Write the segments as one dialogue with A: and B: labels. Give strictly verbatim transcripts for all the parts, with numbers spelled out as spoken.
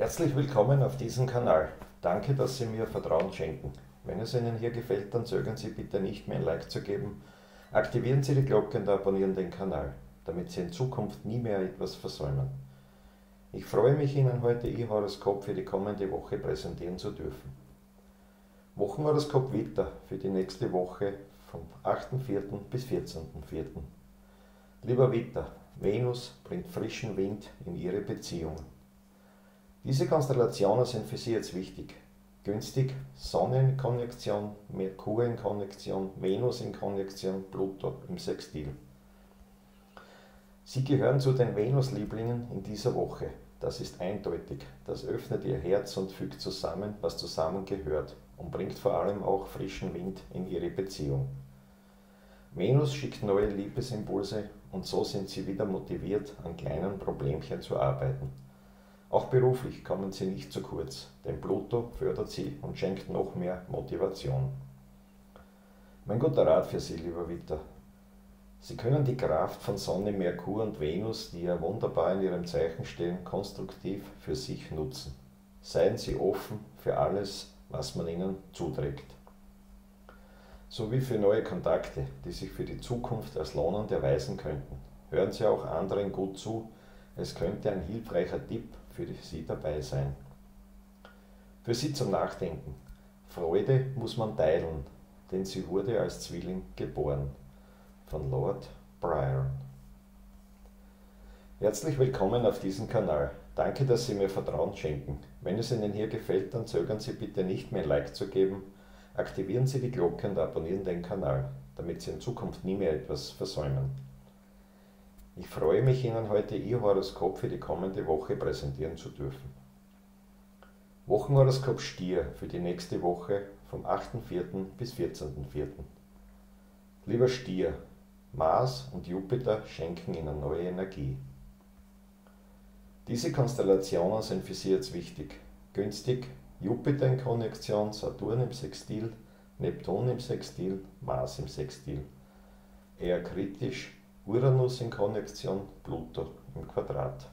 A: Herzlich willkommen auf diesem Kanal. Danke, dass Sie mir Vertrauen schenken. Wenn es Ihnen hier gefällt, dann zögern Sie bitte nicht, mir ein Like zu geben. Aktivieren Sie die Glocke und abonnieren den Kanal, damit Sie in Zukunft nie mehr etwas versäumen. Ich freue mich, Ihnen heute Ihr Horoskop für die kommende Woche präsentieren zu dürfen. Wochenhoroskop Widder für die nächste Woche vom achten vierten bis vierzehnten vierten Lieber Widder, Venus bringt frischen Wind in Ihre Beziehung. Diese Konstellationen sind für Sie jetzt wichtig. Günstig: Sonne in Konjunktion, Merkur in Konjunktion, Venus in Konjunktion, Pluto im Sextil. Sie gehören zu den Venus-Lieblingen in dieser Woche. Das ist eindeutig. Das öffnet Ihr Herz und fügt zusammen, was zusammengehört, und bringt vor allem auch frischen Wind in Ihre Beziehung. Venus schickt neue Liebesimpulse und so sind Sie wieder motiviert, an kleinen Problemchen zu arbeiten. Auch beruflich kommen Sie nicht zu kurz, denn Pluto fördert Sie und schenkt noch mehr Motivation. Mein guter Rat für Sie, lieber Widder: Sie können die Kraft von Sonne, Merkur und Venus, die ja wunderbar in Ihrem Zeichen stehen, konstruktiv für sich nutzen. Seien Sie offen für alles, was man Ihnen zuträgt. Sowie für neue Kontakte, die sich für die Zukunft als lohnend erweisen könnten. Hören Sie auch anderen gut zu, es könnte ein hilfreicher Tipp für Sie dabei sein. Für Sie zum Nachdenken: Freude muss man teilen, denn sie wurde als Zwilling geboren. Von Lord Byron. Herzlich willkommen auf diesem Kanal. Danke, dass Sie mir Vertrauen schenken. Wenn es Ihnen hier gefällt, dann zögern Sie bitte nicht, mir ein Like zu geben. Aktivieren Sie die Glocke und abonnieren den Kanal, damit Sie in Zukunft nie mehr etwas versäumen. Ich freue mich, Ihnen heute Ihr Horoskop für die kommende Woche präsentieren zu dürfen. Wochenhoroskop Stier für die nächste Woche vom achten vierten bis vierzehnten vierten Lieber Stier, Mars und Jupiter schenken Ihnen neue Energie. Diese Konstellationen sind für Sie jetzt wichtig. Günstig: Jupiter in Konjunktion, Saturn im Sextil, Neptun im Sextil, Mars im Sextil. Eher kritisch: Uranus in Konjunktion, Pluto im Quadrat.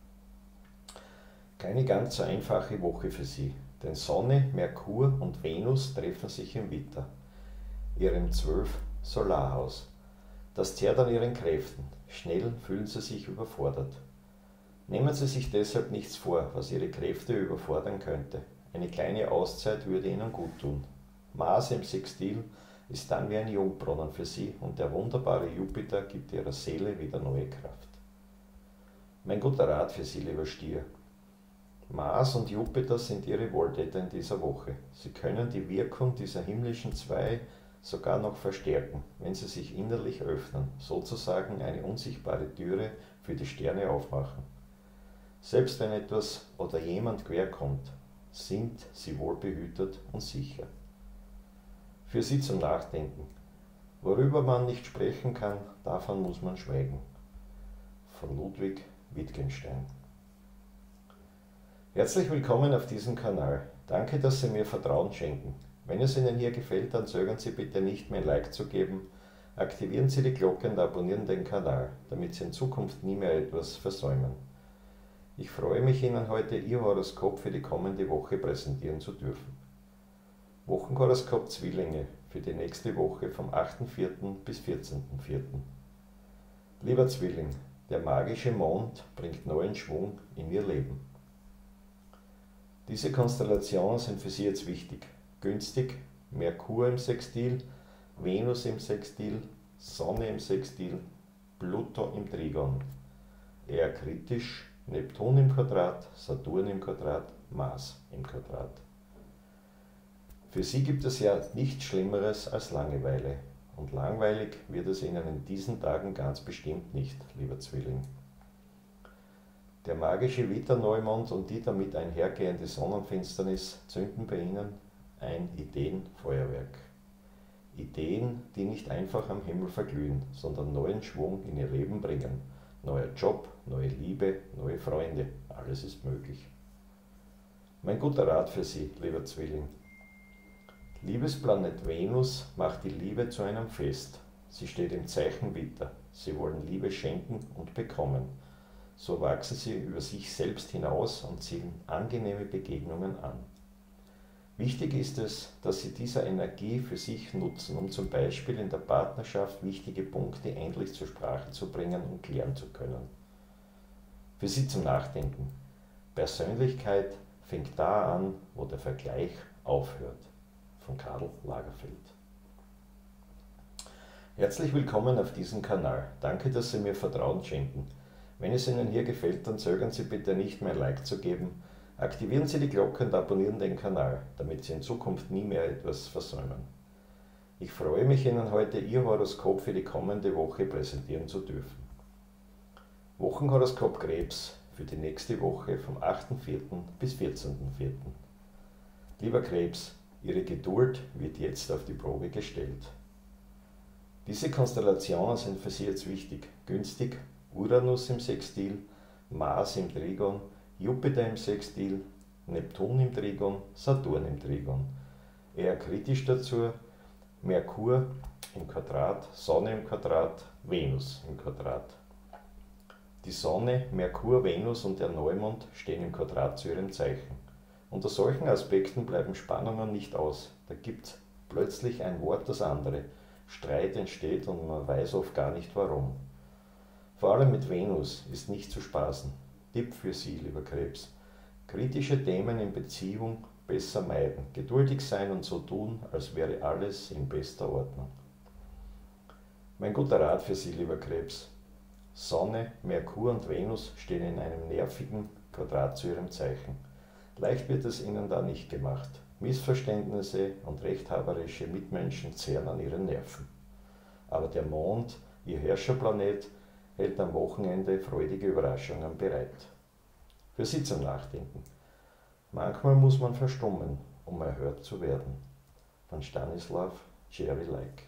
A: Keine ganz so einfache Woche für Sie, denn Sonne, Merkur und Venus treffen sich im Widder, Ihrem zwölf Solarhaus. Das zehrt an Ihren Kräften. Schnell fühlen Sie sich überfordert. Nehmen Sie sich deshalb nichts vor, was Ihre Kräfte überfordern könnte. Eine kleine Auszeit würde Ihnen gut tun. Mars im Sextil ist dann wie ein Jungbrunnen für Sie und der wunderbare Jupiter gibt Ihrer Seele wieder neue Kraft. Mein guter Rat für Sie, lieber Stier: Mars und Jupiter sind Ihre Wohltäter in dieser Woche. Sie können die Wirkung dieser himmlischen zwei sogar noch verstärken, wenn Sie sich innerlich öffnen, sozusagen eine unsichtbare Türe für die Sterne aufmachen. Selbst wenn etwas oder jemand querkommt, sind Sie wohlbehütet und sicher. Für Sie zum Nachdenken: Worüber man nicht sprechen kann, davon muss man schweigen. Von Ludwig Wittgenstein. Herzlich willkommen auf diesem Kanal. Danke, dass Sie mir Vertrauen schenken. Wenn es Ihnen hier gefällt, dann zögern Sie bitte nicht, mir ein Like zu geben. Aktivieren Sie die Glocke und abonnieren den Kanal, damit Sie in Zukunft nie mehr etwas versäumen. Ich freue mich, Ihnen heute Ihr Horoskop für die kommende Woche präsentieren zu dürfen. Wochenhoroskop Zwillinge für die nächste Woche vom achten vierten bis vierzehnten vierten Lieber Zwilling, der magische Mond bringt neuen Schwung in Ihr Leben. Diese Konstellationen sind für Sie jetzt wichtig. Günstig: Merkur im Sextil, Venus im Sextil, Sonne im Sextil, Pluto im Trigon. Eher kritisch: Neptun im Quadrat, Saturn im Quadrat, Mars im Quadrat. Für Sie gibt es ja nichts Schlimmeres als Langeweile. Und langweilig wird es Ihnen in diesen Tagen ganz bestimmt nicht, lieber Zwilling. Der magische Widder-Neumond und die damit einhergehende Sonnenfinsternis zünden bei Ihnen ein Ideenfeuerwerk. Ideen, die nicht einfach am Himmel verglühen, sondern neuen Schwung in Ihr Leben bringen. Neuer Job, neue Liebe, neue Freunde, alles ist möglich. Mein guter Rat für Sie, lieber Zwilling: Liebesplanet Venus macht die Liebe zu einem Fest. Sie steht im Zeichen Widder. Sie wollen Liebe schenken und bekommen. so wachsen sie über sich selbst hinaus und ziehen angenehme Begegnungen an. Wichtig ist es, dass Sie diese Energie für sich nutzen, um zum Beispiel in der Partnerschaft wichtige Punkte endlich zur Sprache zu bringen und klären zu können. Für Sie zum Nachdenken. Persönlichkeit fängt da an, wo der Vergleich aufhört. Von Karl Lagerfeld. Herzlich willkommen auf diesem Kanal. Danke, dass Sie mir Vertrauen schenken. Wenn es Ihnen hier gefällt, dann zögern Sie bitte nicht, mir ein Like zu geben. Aktivieren Sie die Glocke und abonnieren den Kanal, damit Sie in Zukunft nie mehr etwas versäumen. Ich freue mich, Ihnen heute Ihr Horoskop für die kommende Woche präsentieren zu dürfen. Wochenhoroskop Krebs für die nächste Woche vom achten vierten bis vierzehnten vierten Lieber Krebs, Ihre Geduld wird jetzt auf die Probe gestellt. Diese Konstellationen sind für Sie jetzt wichtig, günstig: Uranus im Sextil, Mars im Trigon, Jupiter im Sextil, Neptun im Trigon, Saturn im Trigon. Eher kritisch dazu Merkur im Quadrat, Sonne im Quadrat, Venus im Quadrat. Die Sonne, Merkur, Venus und der Neumond stehen im Quadrat zu ihrem Zeichen. Unter solchen Aspekten bleiben Spannungen nicht aus. Da gibt plötzlich ein Wort das andere. Streit entsteht und man weiß oft gar nicht warum. Vor allem mit Venus ist nicht zu spaßen. Tipp für Sie, lieber Krebs: Kritische Themen in Beziehung besser meiden, geduldig sein und so tun, als wäre alles in bester Ordnung. Mein guter Rat für Sie, lieber Krebs: Sonne, Merkur und Venus stehen in einem nervigen Quadrat zu Ihrem Zeichen. Leicht wird es Ihnen da nicht gemacht. Missverständnisse und rechthaberische Mitmenschen zehren an Ihren Nerven. Aber der Mond, Ihr Herrscherplanet, hält am Wochenende freudige Überraschungen bereit. Für Sie zum Nachdenken. Manchmal muss man verstummen, um erhört zu werden. Von Stanislav Gerlach.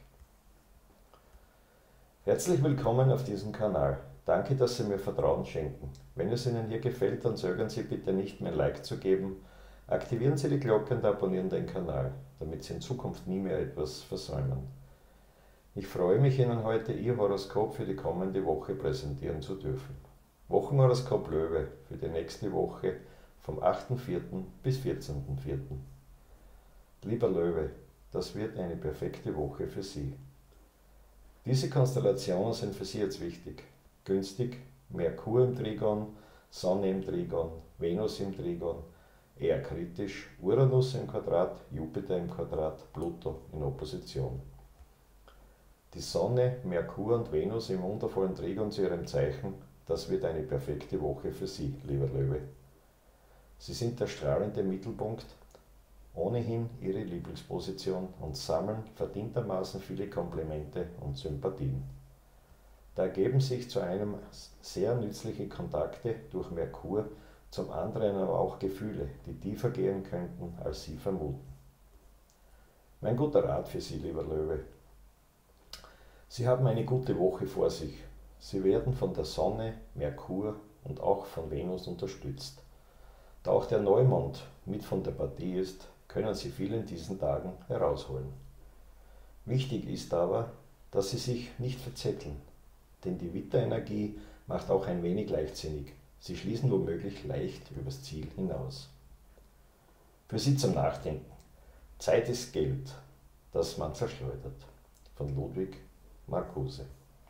A: Herzlich willkommen auf diesem Kanal. Danke, dass Sie mir Vertrauen schenken. Wenn es Ihnen hier gefällt, dann zögern Sie bitte nicht, mir ein Like zu geben. Aktivieren Sie die Glocke und abonnieren den Kanal, damit Sie in Zukunft nie mehr etwas versäumen. Ich freue mich, Ihnen heute Ihr Horoskop für die kommende Woche präsentieren zu dürfen. Wochenhoroskop Löwe für die nächste Woche vom achten vierten bis vierzehnten vierten Lieber Löwe, das wird eine perfekte Woche für Sie. Diese Konstellationen sind für Sie jetzt wichtig, günstig: Merkur im Trigon, Sonne im Trigon, Venus im Trigon. Eher kritisch: Uranus im Quadrat, Jupiter im Quadrat, Pluto in Opposition. Die Sonne, Merkur und Venus im wundervollen Trigon zu ihrem Zeichen, das wird eine perfekte Woche für Sie, lieber Löwe. Sie sind der strahlende Mittelpunkt, ohnehin Ihre Lieblingsposition und sammeln verdientermaßen viele Komplimente und Sympathien. Da ergeben sich zu einem sehr nützliche Kontakte durch Merkur, zum anderen aber auch Gefühle, die tiefer gehen könnten, als Sie vermuten. Mein guter Rat für Sie, lieber Löwe: Sie haben eine gute Woche vor sich. Sie werden von der Sonne, Merkur und auch von Venus unterstützt. Da auch der Neumond mit von der Partie ist, können Sie viel in diesen Tagen herausholen. Wichtig ist aber, dass Sie sich nicht verzetteln, denn die Widderenergie macht auch ein wenig leichtsinnig. Sie schließen womöglich leicht übers Ziel hinaus. Für Sie zum Nachdenken. Zeit ist Geld, das man verschleudert. Von Ludwig Marcuse.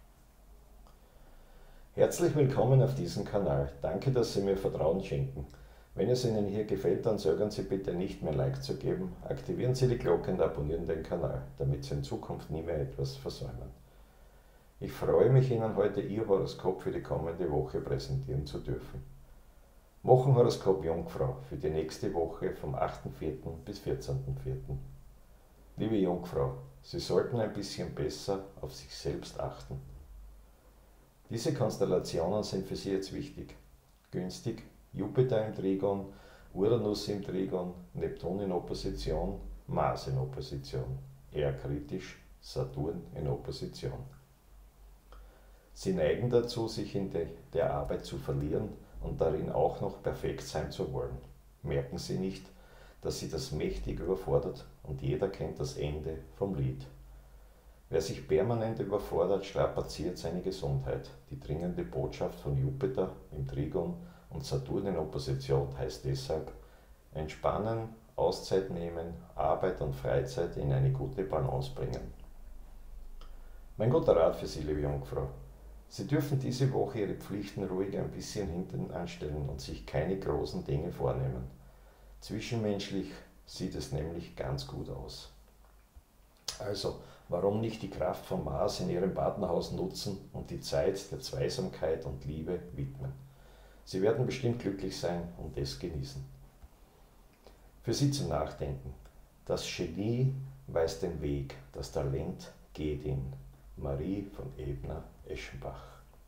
A: Herzlich willkommen auf diesem Kanal. Danke, dass Sie mir Vertrauen schenken. Wenn es Ihnen hier gefällt, dann zögern Sie bitte nicht, mir ein Like zu geben. Aktivieren Sie die Glocke und abonnieren den Kanal, damit Sie in Zukunft nie mehr etwas versäumen. Ich freue mich, Ihnen heute Ihr Horoskop für die kommende Woche präsentieren zu dürfen. Wochenhoroskop Jungfrau für die nächste Woche vom achten vierten bis vierzehnten vierten Liebe Jungfrau, Sie sollten ein bisschen besser auf sich selbst achten. Diese Konstellationen sind für Sie jetzt wichtig, günstig: Jupiter im Trigon, Uranus im Trigon, Neptun in Opposition, Mars in Opposition. Eher kritisch: Saturn in Opposition. Sie neigen dazu, sich in der Arbeit zu verlieren und darin auch noch perfekt sein zu wollen. Merken Sie nicht, dass Sie das mächtig überfordert und jeder kennt das Ende vom Lied. Wer sich permanent überfordert, strapaziert seine Gesundheit. Die dringende Botschaft von Jupiter im Trigon und Saturn in Opposition heißt deshalb: Entspannen, Auszeit nehmen, Arbeit und Freizeit in eine gute Balance bringen. Mein guter Rat für Sie, liebe Jungfrau: Sie dürfen diese Woche Ihre Pflichten ruhig ein bisschen hinten anstellen und sich keine großen Dinge vornehmen. Zwischenmenschlich sieht es nämlich ganz gut aus. Also, warum nicht die Kraft von Mars in Ihrem Partnerhaus nutzen und die Zeit der Zweisamkeit und Liebe widmen? Sie werden bestimmt glücklich sein und es genießen. Für Sie zum Nachdenken: Das Genie weiß den Weg, das Talent geht ihn. Marie von Ebner-Eschenbach.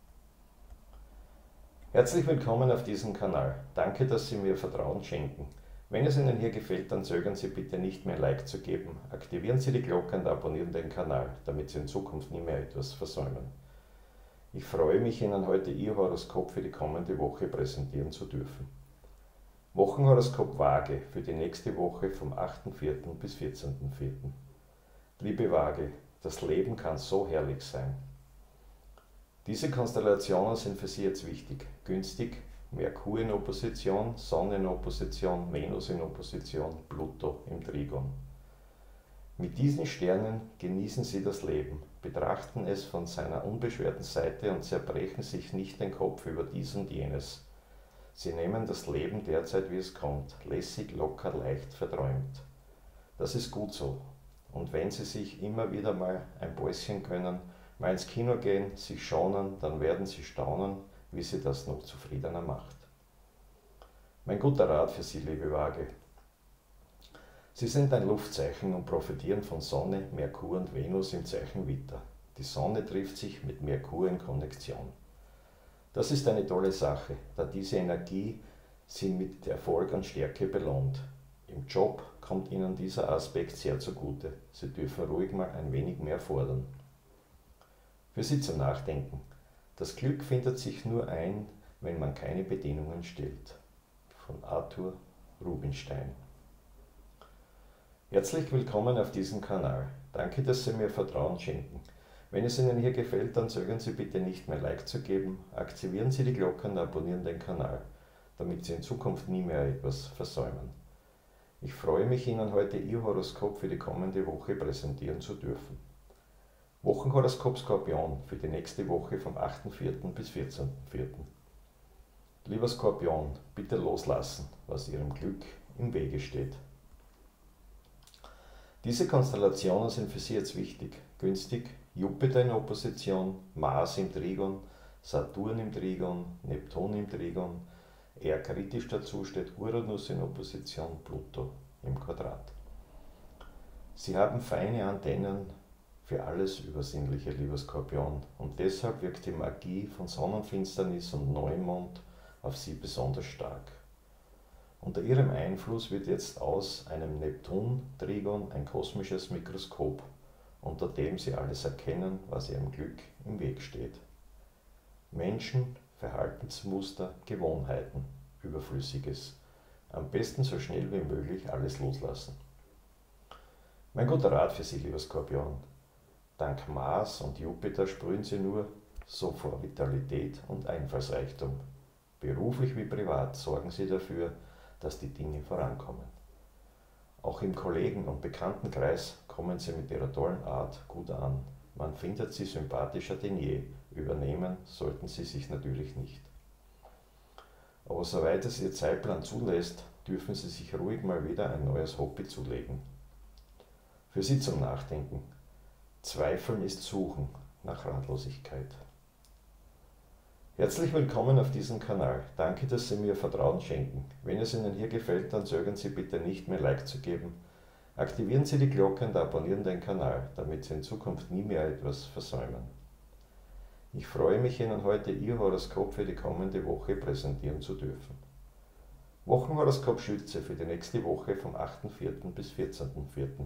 A: Herzlich willkommen auf diesem Kanal. Danke, dass Sie mir Vertrauen schenken. Wenn es Ihnen hier gefällt, dann zögern Sie bitte nicht mehr ein Like zu geben. Aktivieren Sie die Glocke und abonnieren den Kanal, damit Sie in Zukunft nie mehr etwas versäumen. Ich freue mich, Ihnen heute Ihr Horoskop für die kommende Woche präsentieren zu dürfen. Wochenhoroskop Waage für die nächste Woche vom achten vierten bis vierzehnten vierten Liebe Waage, das Leben kann so herrlich sein. Diese Konstellationen sind für Sie jetzt wichtig. Günstig: Merkur in Opposition, Sonne in Opposition, Venus in Opposition, Pluto im Trigon. Mit diesen Sternen genießen Sie das Leben, betrachten es von seiner unbeschwerten Seite und zerbrechen sich nicht den Kopf über dies und jenes. Sie nehmen das Leben derzeit, wie es kommt, lässig, locker, leicht, verträumt. Das ist gut so. Und wenn Sie sich immer wieder mal ein Päuschen gönnen, mal ins Kino gehen, sich schonen, dann werden Sie staunen, wie Sie das noch zufriedener macht. Mein guter Rat für Sie, liebe Waage: Sie sind ein Luftzeichen und profitieren von Sonne, Merkur und Venus im Zeichen Widder. Die Sonne trifft sich mit Merkur in Konjunktion. Das ist eine tolle Sache, da diese Energie Sie mit Erfolg und Stärke belohnt. Im Job kommt Ihnen dieser Aspekt sehr zugute. Sie dürfen ruhig mal ein wenig mehr fordern. Für Sie zum Nachdenken: Das Glück findet sich nur ein, wenn man keine Bedingungen stellt. Von Arthur Rubinstein. Herzlich willkommen auf diesem Kanal. Danke, dass Sie mir Vertrauen schenken. Wenn es Ihnen hier gefällt, dann zögern Sie bitte nicht mehr Like zu geben. Aktivieren Sie die Glocke und abonnieren den Kanal, damit Sie in Zukunft nie mehr etwas versäumen. Ich freue mich, Ihnen heute Ihr Horoskop für die kommende Woche präsentieren zu dürfen. Wochenhoroskop Skorpion für die nächste Woche vom achten vierten bis vierzehnten vierten Lieber Skorpion, bitte loslassen, was Ihrem Glück im Wege steht. Diese Konstellationen sind für Sie jetzt wichtig. Günstig: Jupiter in Opposition, Mars im Trigon, Saturn im Trigon, Neptun im Trigon. Eher kritisch dazu steht Uranus in Opposition, Pluto im Quadrat. Sie haben feine Antennen für alles Übersinnliche, lieber Skorpion, und deshalb wirkt die Magie von Sonnenfinsternis und Neumond auf Sie besonders stark. Unter Ihrem Einfluss wird jetzt aus einem Neptun-Trigon ein kosmisches Mikroskop, unter dem Sie alles erkennen, was Ihrem Glück im Weg steht. Menschen, Verhaltensmuster, Gewohnheiten, Überflüssiges. Am besten so schnell wie möglich alles loslassen. Mein guter Rat für Sie, lieber Skorpion: Dank Mars und Jupiter sprühen Sie nur so vor Vitalität und Einfallsreichtum. Beruflich wie privat sorgen Sie dafür, dass die Dinge vorankommen. Auch im Kollegen- und Bekanntenkreis kommen Sie mit Ihrer tollen Art gut an. Man findet Sie sympathischer denn je. Übernehmen sollten Sie sich natürlich nicht. Aber soweit es Ihr Zeitplan zulässt, dürfen Sie sich ruhig mal wieder ein neues Hobby zulegen. Für Sie zum Nachdenken: Zweifeln ist Suchen nach Ratlosigkeit. Herzlich willkommen auf diesem Kanal. Danke, dass Sie mir Vertrauen schenken. Wenn es Ihnen hier gefällt, dann zögern Sie bitte nicht mehr Like zu geben. Aktivieren Sie die Glocke und abonnieren den Kanal, damit Sie in Zukunft nie mehr etwas versäumen. Ich freue mich, Ihnen heute Ihr Horoskop für die kommende Woche präsentieren zu dürfen. Wochenhoroskop Schütze für die nächste Woche vom achten vierten bis vierzehnten vierten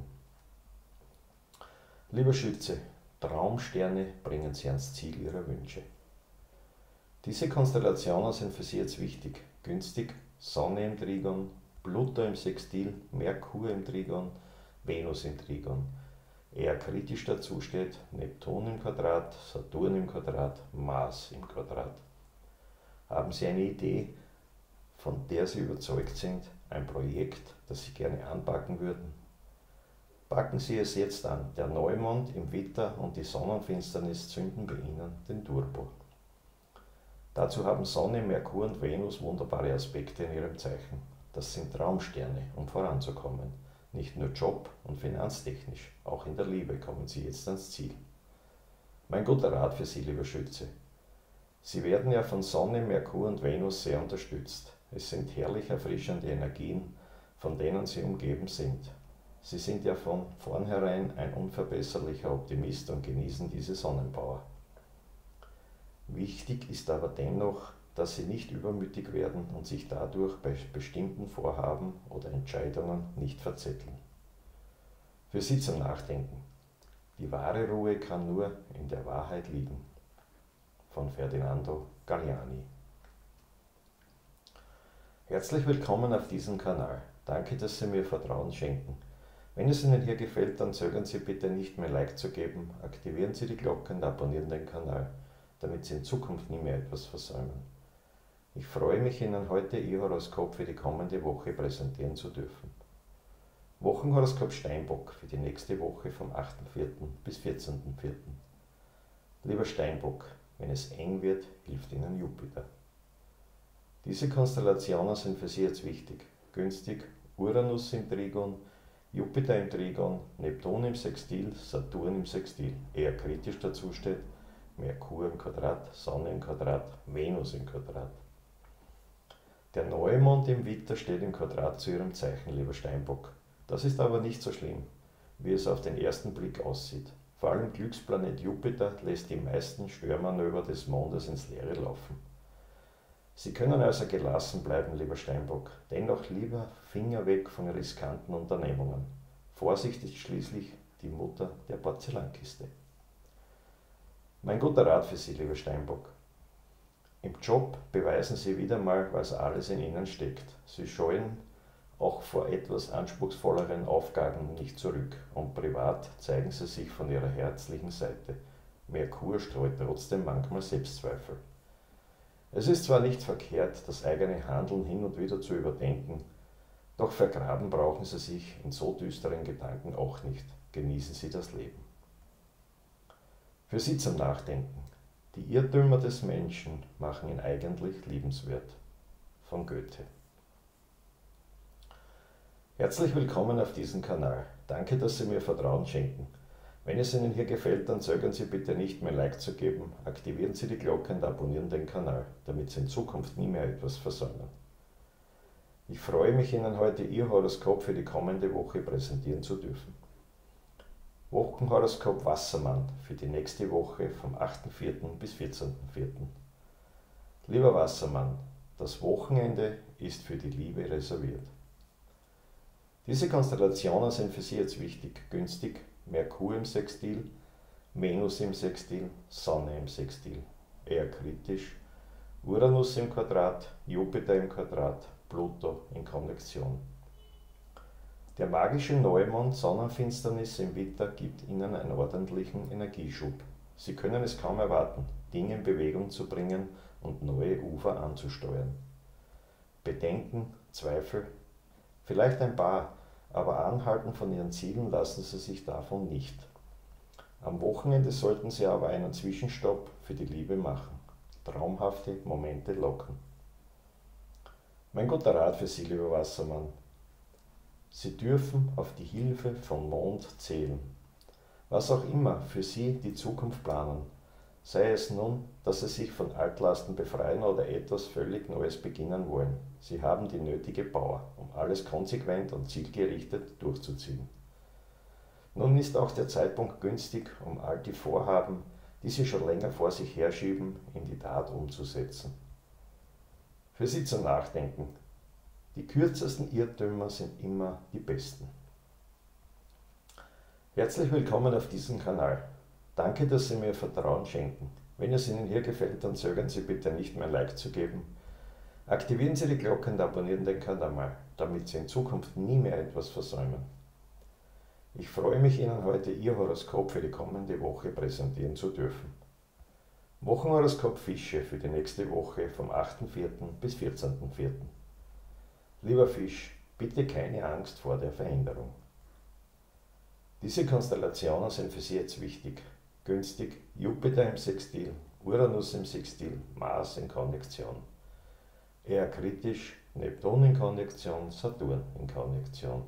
A: Lieber Schütze, Traumsterne bringen Sie ans Ziel Ihrer Wünsche. Diese Konstellationen sind für Sie jetzt wichtig. Günstig: Sonne im Trigon, Pluto im Sextil, Merkur im Trigon, Venus im Trigon. eher kritisch dazu steht Neptun im Quadrat, Saturn im Quadrat, Mars im Quadrat. Haben Sie eine Idee, von der Sie überzeugt sind, ein Projekt, das Sie gerne anpacken würden? Packen Sie es jetzt an. Der Neumond im Widder und die Sonnenfinsternis zünden bei Ihnen den Turbo. Dazu haben Sonne, Merkur und Venus wunderbare Aspekte in ihrem Zeichen. Das sind Traumsterne, um voranzukommen. Nicht nur job- und finanztechnisch, auch in der Liebe kommen Sie jetzt ans Ziel. Mein guter Rat für Sie, lieber Schütze. Sie werden ja von Sonne, Merkur und Venus sehr unterstützt. Es sind herrlich erfrischende Energien, von denen Sie umgeben sind. Sie sind ja von vornherein ein unverbesserlicher Optimist und genießen diese Sonnenpower. Wichtig ist aber dennoch, dass Sie nicht übermütig werden und sich dadurch bei bestimmten Vorhaben oder Entscheidungen nicht verzetteln. Für Sie zum Nachdenken. Die wahre Ruhe kann nur in der Wahrheit liegen. Von Ferdinando Galliani. Herzlich willkommen auf diesem Kanal. Danke, dass Sie mir Vertrauen schenken. Wenn es Ihnen hier gefällt, dann zögern Sie bitte nicht mehr Like zu geben, aktivieren Sie die Glocke und abonnieren den Kanal, damit Sie in Zukunft nie mehr etwas versäumen. Ich freue mich, Ihnen heute Ihr Horoskop für die kommende Woche präsentieren zu dürfen. Wochenhoroskop Steinbock für die nächste Woche vom achten vierten bis vierzehnten vierten Lieber Steinbock, wenn es eng wird, hilft Ihnen Jupiter. Diese Konstellationen sind für Sie jetzt wichtig. Günstig Uranus im Trigon, Jupiter im Trigon, Neptun im Sextil, Saturn im Sextil. Eher kritisch dazu steht Merkur im Quadrat, Sonne im Quadrat, Venus im Quadrat. Der Neumond im Widder steht im Quadrat zu Ihrem Zeichen, lieber Steinbock. Das ist aber nicht so schlimm, wie es auf den ersten Blick aussieht. Vor allem Glücksplanet Jupiter lässt die meisten Störmanöver des Mondes ins Leere laufen. Sie können also gelassen bleiben, lieber Steinbock. Dennoch lieber Finger weg von riskanten Unternehmungen. Vorsicht ist schließlich die Mutter der Porzellankiste. Mein guter Rat für Sie, lieber Steinbock. Im Job beweisen Sie wieder mal, was alles in Ihnen steckt. Sie scheuen auch vor etwas anspruchsvolleren Aufgaben nicht zurück und privat zeigen Sie sich von Ihrer herzlichen Seite. Merkur streut trotzdem manchmal Selbstzweifel. Es ist zwar nicht verkehrt, das eigene Handeln hin und wieder zu überdenken, doch vergraben brauchen Sie sich in so düsteren Gedanken auch nicht. Genießen Sie das Leben. Für Sie zum Nachdenken. Die Irrtümer des Menschen machen ihn eigentlich liebenswert. Von Goethe. Herzlich willkommen auf diesem Kanal. Danke, dass Sie mir Vertrauen schenken. Wenn es Ihnen hier gefällt, dann zögern Sie bitte nicht mehr Like zu geben, aktivieren Sie die Glocke und abonnieren den Kanal, damit Sie in Zukunft nie mehr etwas versäumen. Ich freue mich, Ihnen heute Ihr Horoskop für die kommende Woche präsentieren zu dürfen. Wochenhoroskop Wassermann für die nächste Woche vom achten vierten bis vierzehnten vierten Lieber Wassermann, das Wochenende ist für die Liebe reserviert. Diese Konstellationen sind für Sie jetzt wichtig, günstig, Merkur im Sextil, Venus im Sextil, Sonne im Sextil. Eher kritisch, Uranus im Quadrat, Jupiter im Quadrat, Pluto in Konjunktion. Der magische Neumond Sonnenfinsternis im Widder gibt Ihnen einen ordentlichen Energieschub. Sie können es kaum erwarten, Dinge in Bewegung zu bringen und neue Ufer anzusteuern. Bedenken, Zweifel, vielleicht ein paar, aber anhalten von Ihren Zielen lassen Sie sich davon nicht. Am Wochenende sollten Sie aber einen Zwischenstopp für die Liebe machen. Traumhafte Momente locken. Mein guter Rat für Sie, lieber Wassermann. Sie dürfen auf die Hilfe vom Mond zählen. Was auch immer für Sie die Zukunft planen, sei es nun, dass Sie sich von Altlasten befreien oder etwas völlig Neues beginnen wollen. Sie haben die nötige Power, um alles konsequent und zielgerichtet durchzuziehen. Nun ist auch der Zeitpunkt günstig, um all die Vorhaben, die Sie schon länger vor sich herschieben, in die Tat umzusetzen. Für Sie zum Nachdenken. Die kürzesten Irrtümer sind immer die besten. Herzlich willkommen auf diesem Kanal. Danke, dass Sie mir Vertrauen schenken. Wenn es Ihnen hier gefällt, dann zögern Sie bitte nicht mehr Like zu geben. Aktivieren Sie die Glocke und abonnieren den Kanal, damit Sie in Zukunft nie mehr etwas versäumen. Ich freue mich, Ihnen heute Ihr Horoskop für die kommende Woche präsentieren zu dürfen. Wochenhoroskop Fische für die nächste Woche vom achten vierten bis vierzehnten vierten Lieber Fisch, bitte keine Angst vor der Veränderung. Diese Konstellationen sind für Sie jetzt wichtig. Günstig: Jupiter im Sextil, Uranus im Sextil, Mars in Konjunktion. Eher kritisch: Neptun in Konjunktion, Saturn in Konjunktion.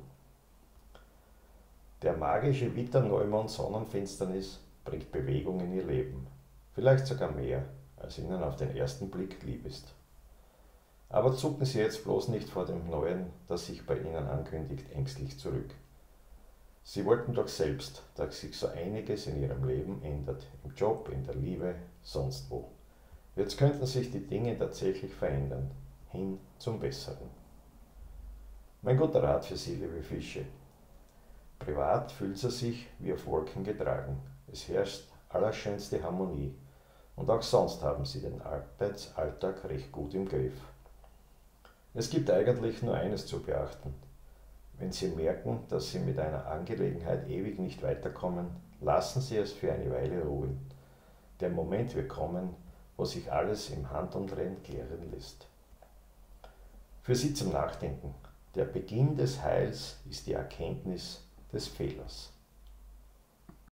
A: Der magische Witter-Neumond-Sonnenfinsternis bringt Bewegung in Ihr Leben. Vielleicht sogar mehr, als Ihnen auf den ersten Blick lieb ist. Aber zucken Sie jetzt bloß nicht vor dem Neuen, das sich bei Ihnen ankündigt, ängstlich zurück. Sie wollten doch selbst, dass sich so einiges in Ihrem Leben ändert, im Job, in der Liebe, sonst wo. Jetzt könnten sich die Dinge tatsächlich verändern, hin zum Besseren. Mein guter Rat für Sie, liebe Fische: Privat fühlen Sie sich wie auf Wolken getragen. Es herrscht allerschönste Harmonie und auch sonst haben Sie den Arbeitsalltag recht gut im Griff. Es gibt eigentlich nur eines zu beachten. Wenn Sie merken, dass Sie mit einer Angelegenheit ewig nicht weiterkommen, lassen Sie es für eine Weile ruhen. Der Moment wird kommen, wo sich alles im Handumdrehen klären lässt. Für Sie zum Nachdenken: Der Beginn des Heils ist die Erkenntnis des Fehlers.